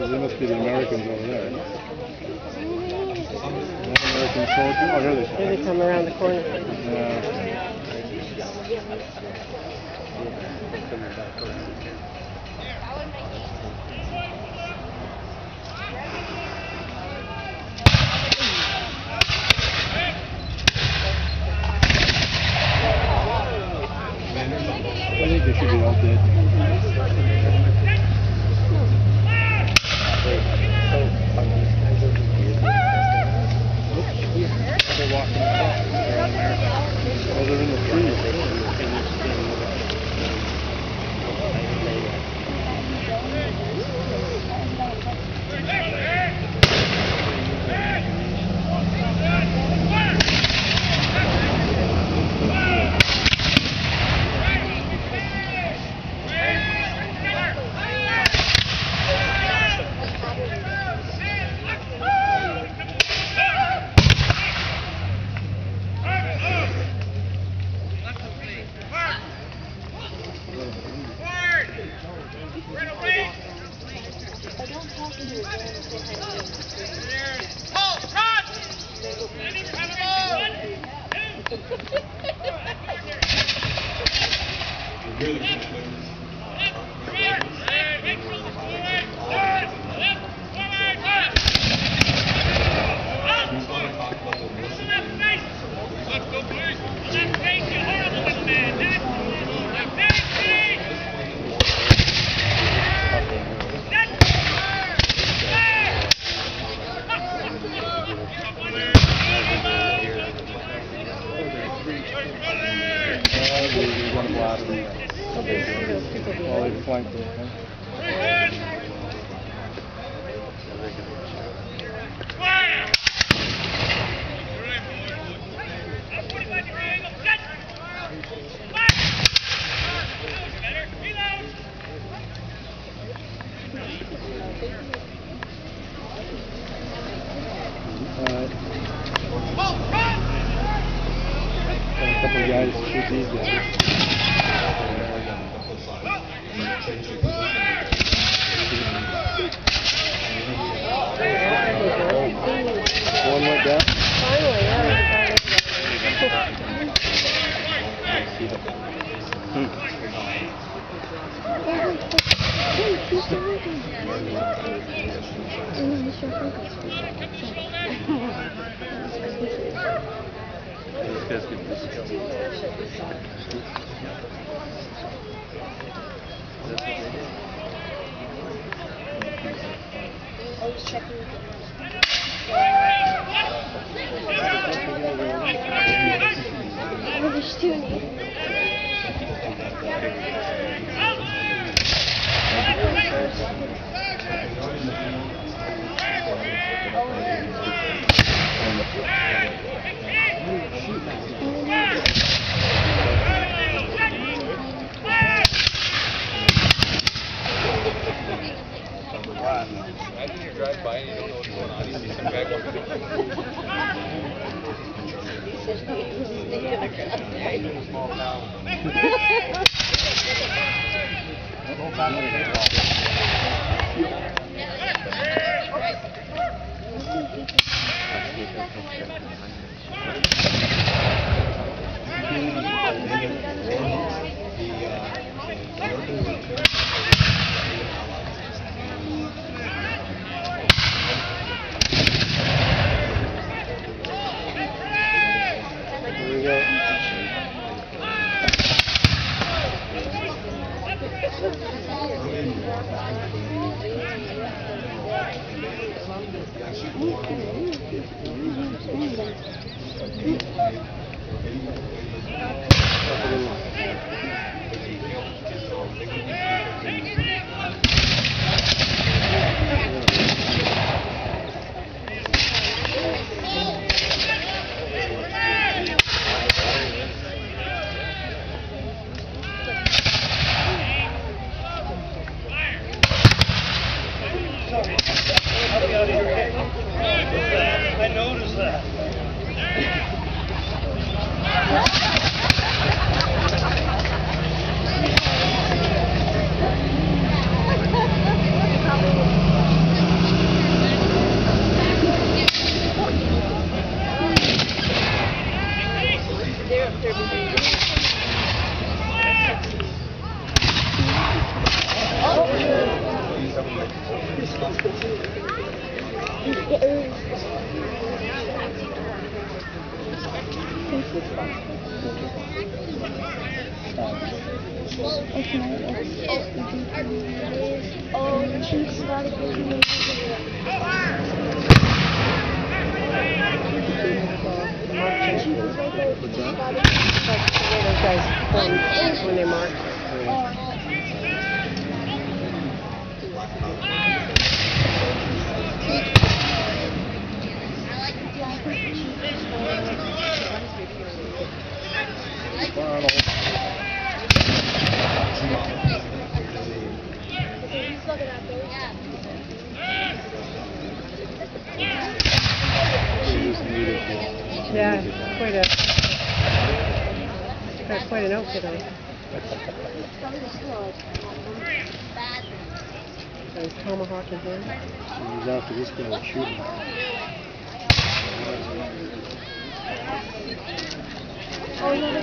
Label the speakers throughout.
Speaker 1: they must be the Americans over there. American soldier. Oh, here they come.
Speaker 2: Here they come around the corner.
Speaker 1: Yeah. I think they should be all dead. They're walking across. They're on there. Oh, they're in the trees. A couple of guys shoot these guys. One went down.
Speaker 2: Finally, yeah.
Speaker 3: Imagine you drive by and you don't know what's going on. You see some guy going
Speaker 2: Those guys formed when they march. Yeah, quite an outfit on. There's tomahawk in here.
Speaker 1: He's after this guy shooting.
Speaker 2: Oh, yeah.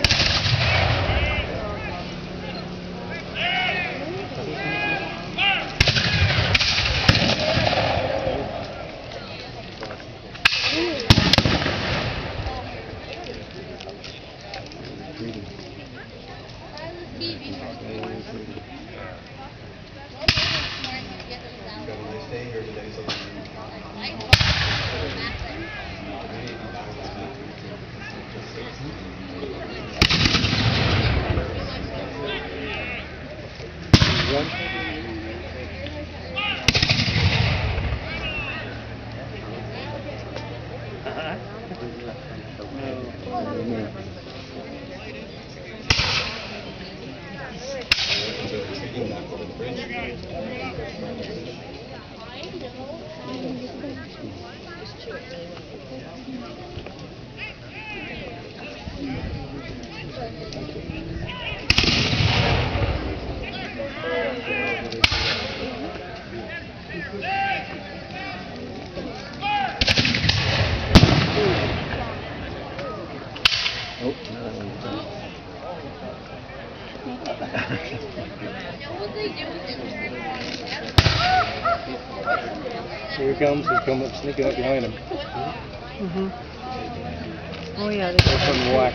Speaker 1: Here he comes. He's coming up, sneaking up behind him.
Speaker 2: Oh yeah,
Speaker 1: That's from whack.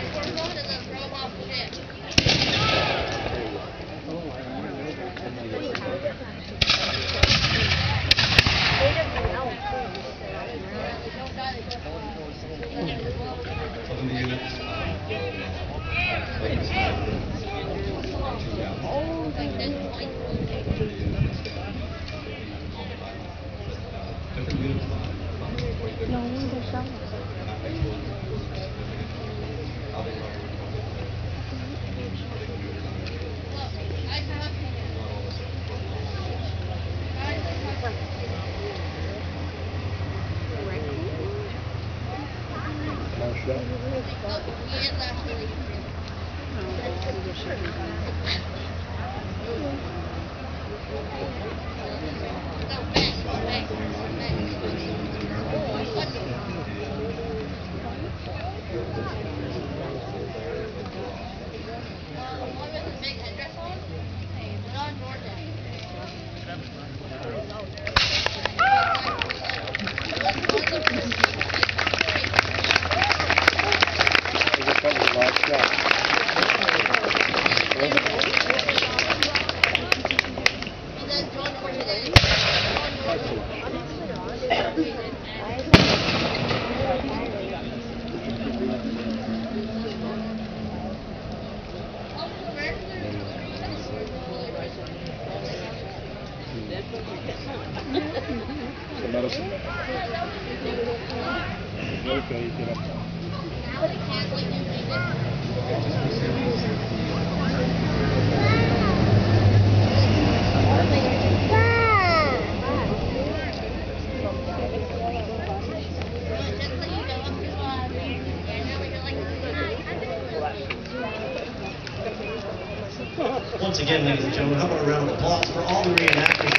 Speaker 4: Once again, ladies and gentlemen, how about a round of applause for all the reenactors?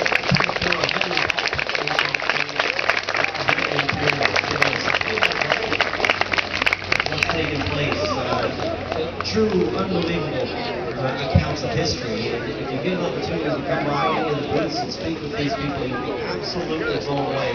Speaker 4: What's taken place? True, unbelievable accounts of history. And if you get an opportunity to come by any of the booths and speak with these people, you'll be absolutely blown away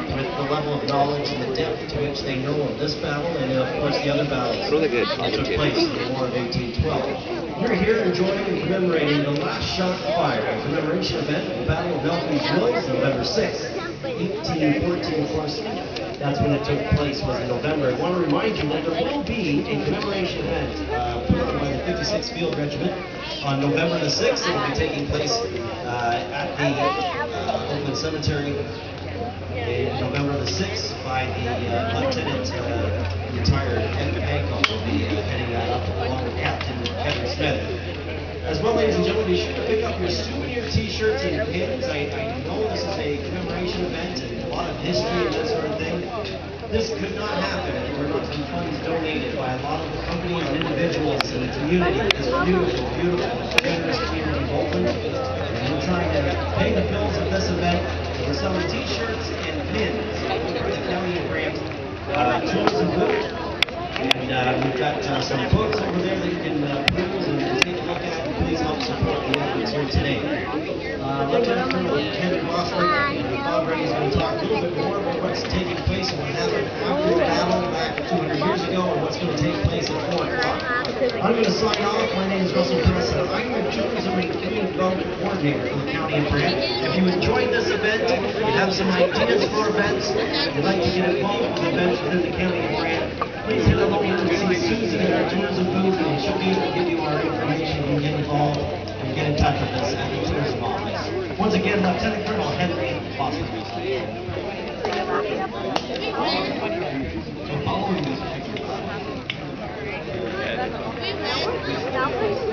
Speaker 4: with the level of knowledge and the depth to which they know of this battle and, of course, the other battles
Speaker 5: Really good.
Speaker 4: that took place in the War of 1812. We're here enjoying and commemorating the last shot fired, a commemoration event of the Battle of Nelkins Mills, November 6th, 1814, of course. That's when it took place, was in November. I want to remind you that there will be a commemoration event put on by the 56th Field Regiment on November the 6th. It will be taking place at the Oakland Cemetery in November the 6th by the Lieutenant retired Lt Col will be heading that up along with Captain Kevin Smith. As well, ladies and gentlemen, be sure to pick up your souvenir t-shirts and pins. I know this is a commemoration event and a lot of history and that sort of thing. This could not happen if there were not some funds donated by a lot of companies and individuals in the community. This beautiful, beautiful, generous community of Oakland. And we're trying to pay the bills of this event. We're selling t-shirts and pins for the County of Brant, tools and boots. And we've got some books over there that you can peruse and take a look at. And please help support the efforts here today. Lieutenant Colonel Ken Bostwick and Bob Reddy is going to talk a little bit more about what's taking place and what happened after the battle back 200 years ago and what's going to take place at 4 o'clock. I'm going to sign off. My name is Russell Press, and I'm the Tourism and Community Development Coordinator for the County of Brant. If you enjoyed this event, you have some ideas for events, you'd like to get involved with events within the County of Brant, please head on over and see Susan in our tourism booth, and she'll be able to give you our information. You can get involved and get in touch with us at the tourism office. Once again, Lieutenant Colonel Henry Bostwick. So following this